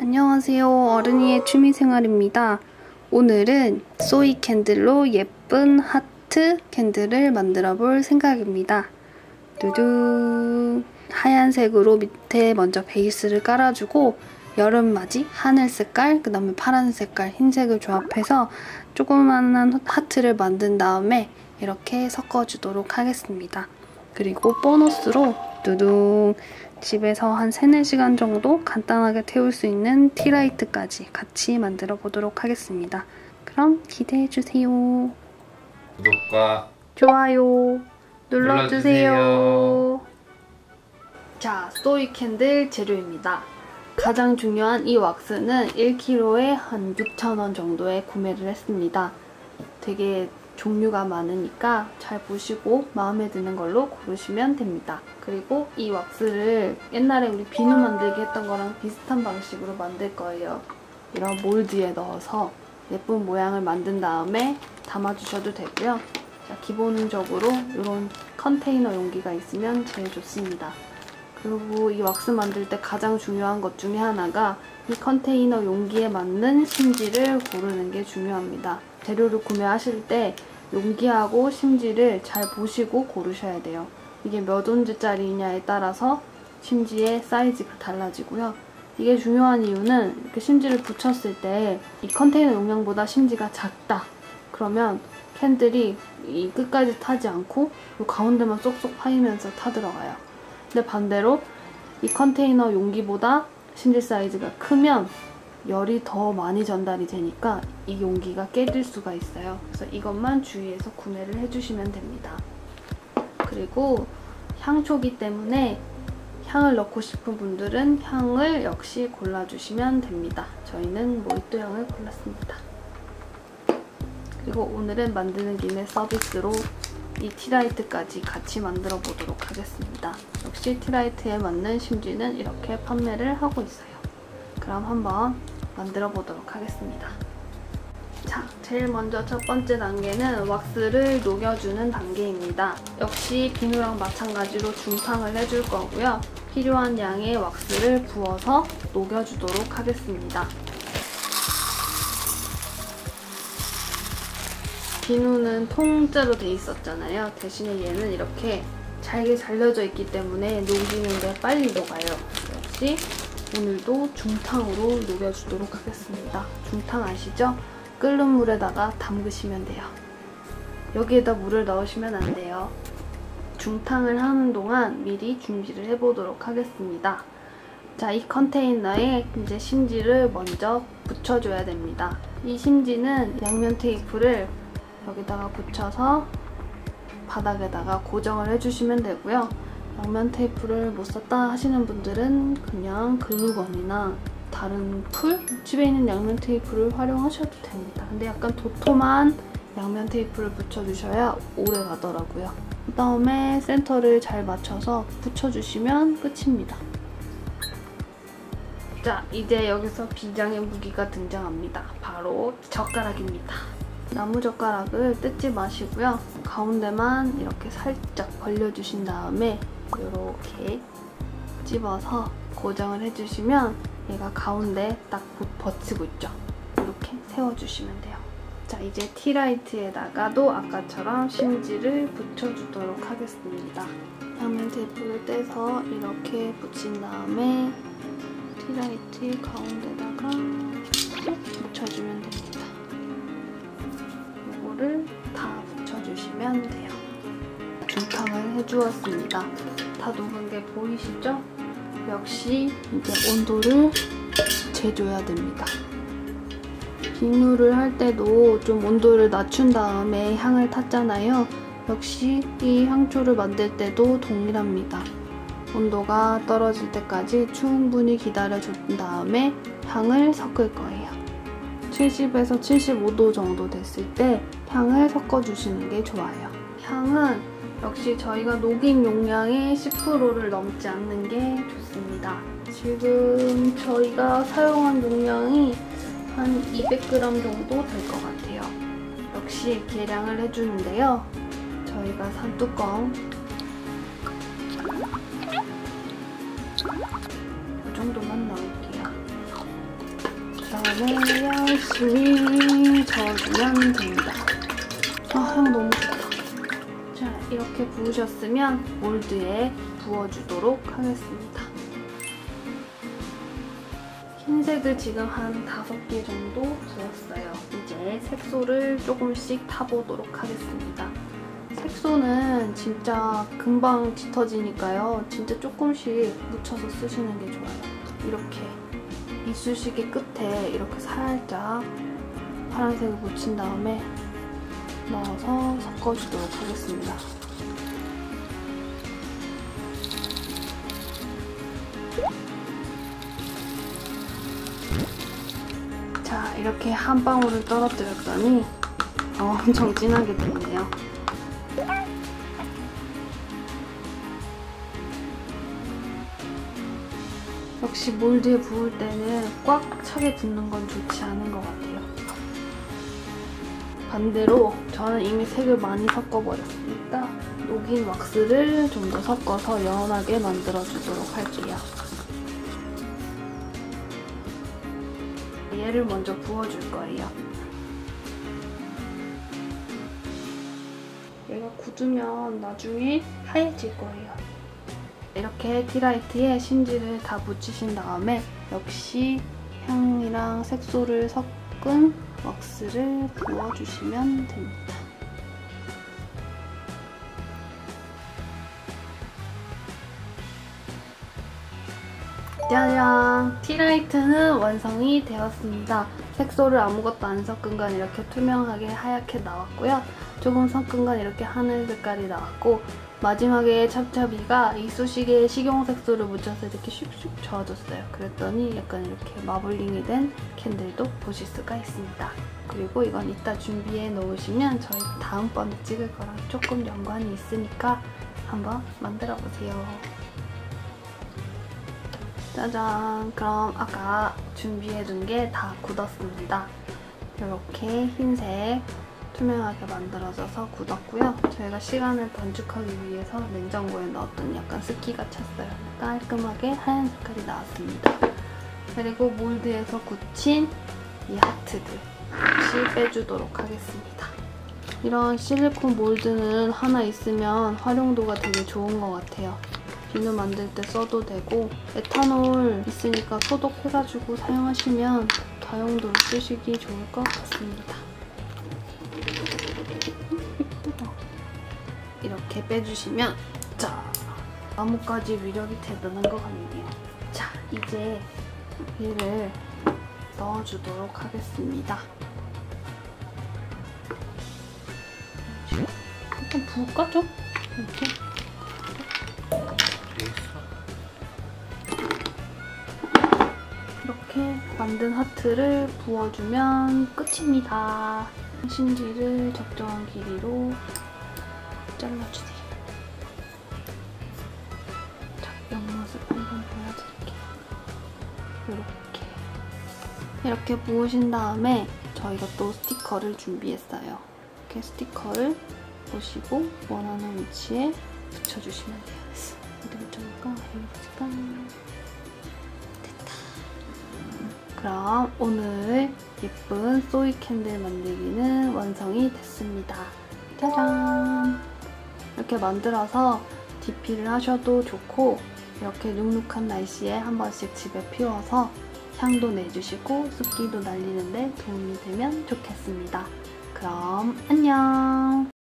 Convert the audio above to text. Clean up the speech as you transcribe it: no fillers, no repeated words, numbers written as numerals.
안녕하세요. 어른이의 취미생활입니다. 오늘은 소이 캔들로 예쁜 하트 캔들을 만들어 볼 생각입니다. 두둥! 하얀색으로 밑에 먼저 베이스를 깔아주고 여름맞이 하늘 색깔, 그 다음에 파란 색깔, 흰색을 조합해서 조그만한 하트를 만든 다음에 이렇게 섞어주도록 하겠습니다. 그리고 보너스로 두둥! 집에서 한 3-4시간 정도 간단하게 태울 수 있는 티라이트까지 같이 만들어 보도록 하겠습니다. 그럼 기대해주세요. 구독과 좋아요 눌러주세요. 자, 소이 캔들 재료입니다. 가장 중요한 이 왁스는 1kg에 한 6,000원 정도에 구매를 했습니다. 되게 종류가 많으니까 잘 보시고 마음에 드는 걸로 고르시면 됩니다. 그리고 이 왁스를 옛날에 우리 비누 만들기 했던 거랑 비슷한 방식으로 만들 거예요. 이런 몰드에 넣어서 예쁜 모양을 만든 다음에 담아주셔도 되고요. 자, 기본적으로 이런 컨테이너 용기가 있으면 제일 좋습니다. 그리고 이 왁스 만들 때 가장 중요한 것 중에 하나가 이 컨테이너 용기에 맞는 심지를 고르는 게 중요합니다. 재료를 구매하실 때 용기하고 심지를 잘 보시고 고르셔야 돼요. 이게 몇 온즈짜리냐에 따라서 심지의 사이즈가 달라지고요. 이게 중요한 이유는 이렇게 심지를 붙였을 때 이 컨테이너 용량보다 심지가 작다. 그러면 캔들이 이 끝까지 타지 않고 이 가운데만 쏙쏙 파이면서 타들어가요. 근데 반대로 이 컨테이너 용기보다 심지 사이즈가 크면 열이 더 많이 전달이 되니까 이 용기가 깨질 수가 있어요. 그래서 이것만 주의해서 구매를 해주시면 됩니다. 그리고 향초기 때문에 향을 넣고 싶은 분들은 향을 역시 골라주시면 됩니다. 저희는 모히또 향을 골랐습니다. 그리고 오늘은 만드는 김에 서비스로 이 티라이트까지 같이 만들어 보도록 하겠습니다. 역시 티라이트에 맞는 심지는 이렇게 판매를 하고 있어요. 그럼 한번 만들어 보도록 하겠습니다. 자, 제일 먼저 첫 번째 단계는 왁스를 녹여주는 단계입니다. 역시 비누랑 마찬가지로 중탕을 해줄 거고요. 필요한 양의 왁스를 부어서 녹여주도록 하겠습니다. 비누는 통째로 돼 있었잖아요. 대신에 얘는 이렇게 잘게 잘려져 있기 때문에 녹이는데 빨리 녹아요. 역시 오늘도 중탕으로 녹여주도록 하겠습니다. 중탕 아시죠? 끓는 물에다가 담그시면 돼요. 여기에다 물을 넣으시면 안 돼요. 중탕을 하는 동안 미리 준비를 해보도록 하겠습니다. 자, 이 컨테이너에 이제 심지를 먼저 붙여줘야 됩니다. 이 심지는 양면 테이프를 여기다가 붙여서 바닥에다가 고정을 해주시면 되고요. 양면 테이프를 못 썼다 하시는 분들은 그냥 글루건이나 다른 풀? 집에 있는 양면 테이프를 활용하셔도 됩니다. 근데 약간 도톰한 양면 테이프를 붙여주셔야 오래 가더라고요. 그 다음에 센터를 잘 맞춰서 붙여주시면 끝입니다. 자, 이제 여기서 비장의 무기가 등장합니다. 바로 젓가락입니다. 나무젓가락을 뜯지 마시고요. 가운데만 이렇게 살짝 벌려주신 다음에 이렇게 집어서 고정을 해주시면 얘가 가운데 딱 버티고 있죠. 이렇게 세워주시면 돼요. 자, 이제 티라이트에다가도 아까처럼 심지를 붙여주도록 하겠습니다. 양면 테이프를 떼서 이렇게 붙인 다음에 티라이트 가운데다가 쏙 붙여주면 됩니다. 이거를 다 붙여주시면 돼요. 중탕을 해주었습니다. 다 녹은 게 보이시죠? 역시 이제 온도를 재줘야 됩니다. 비누를 할 때도 좀 온도를 낮춘 다음에 향을 탔잖아요. 역시 이 향초를 만들 때도 동일합니다. 온도가 떨어질 때까지 충분히 기다려준 다음에 향을 섞을 거예요. 70에서 75도 정도 됐을 때 향을 섞어주시는 게 좋아요. 향은 역시 저희가 녹인 용량의 10%를 넘지 않는 게 좋습니다. 지금 저희가 사용한 용량이 한 200g 정도 될 것 같아요. 역시 계량을 해주는데요. 저희가 산 뚜껑 이 정도만 넣을게요. 그다음에 열심히 저어주면 됩니다. 아, 향 너무 좋다. 자, 이렇게 부으셨으면 몰드에 부어주도록 하겠습니다. 흰색을 지금 한 5개 정도 부었어요. 이제 색소를 조금씩 타보도록 하겠습니다. 색소는 진짜 금방 짙어지니까요. 진짜 조금씩 묻혀서 쓰시는 게 좋아요. 이렇게 이쑤시개 끝에 이렇게 살짝 파란색을 묻힌 다음에 넣어서 섞어주도록 하겠습니다. 자, 이렇게 한 방울을 떨어뜨렸더니 엄청 진하게 됐네요. 역시 몰드에 부을 때는 꽉 차게 붓는 건 좋지 않은 것 같아요. 반대로 저는 이미 색을 많이 섞어버렸으니까 녹인 왁스를 좀 더 섞어서 연하게 만들어주도록 할게요. 얘를 먼저 부어줄 거예요. 얘가 굳으면 나중에 하얘질 거예요. 이렇게 티라이트에 심지를 다 묻히신 다음에 역시 향이랑 색소를 섞은 왁스를 부어주시면 됩니다. 짜잔! 티라이트는 완성이 되었습니다. 색소를 아무것도 안 섞은 건 이렇게 투명하게 하얗게 나왔고요. 조금 섞은 건 이렇게 하늘 색깔이 나왔고, 마지막에 찹찹이가 이쑤시개에 식용색소를 묻혀서 이렇게 슉슉 저어줬어요. 그랬더니 약간 이렇게 마블링이 된 캔들도 보실 수가 있습니다. 그리고 이건 이따 준비해 놓으시면 저희 다음번에 찍을 거랑 조금 연관이 있으니까 한번 만들어 보세요. 짜잔! 그럼 아까 준비해둔 게 다 굳었습니다. 이렇게 흰색 투명하게 만들어져서 굳었고요. 저희가 시간을 단축하기 위해서 냉장고에 넣었더니 약간 습기가 찼어요. 깔끔하게 하얀 색깔이 나왔습니다. 그리고 몰드에서 굳힌 이 하트들 역시 빼주도록 하겠습니다. 이런 실리콘 몰드는 하나 있으면 활용도가 되게 좋은 것 같아요. 비누 만들 때 써도 되고, 에탄올 있으니까 소독해가지고 사용하시면 다용도로 쓰시기 좋을 것 같습니다. 이렇게 빼주시면 자, 나뭇가지 위력이 대단한 것 같네요. 자, 이제 얘를 넣어주도록 하겠습니다. 일단 부을까 좀? 이렇게. 이렇게 만든 하트를 부어주면 끝입니다. 심지를 적정한 길이로 잘라주세요. 자, 옆모습 한번 보여드릴게요. 이렇게 부으신 다음에 저희가 또 스티커를 준비했어요. 이렇게 스티커를 보시고 원하는 위치에 붙여주시면 돼요. 어디 붙여볼까? 여기 붙일까? 됐다. 그럼 오늘 예쁜 소이 캔들 만들기는 완성이 됐습니다. 짜잔! 이렇게 만들어서 DP를 하셔도 좋고, 이렇게 눅눅한 날씨에 한 번씩 집에 피워서 향도 내주시고 습기도 날리는데 도움이 되면 좋겠습니다. 그럼 안녕!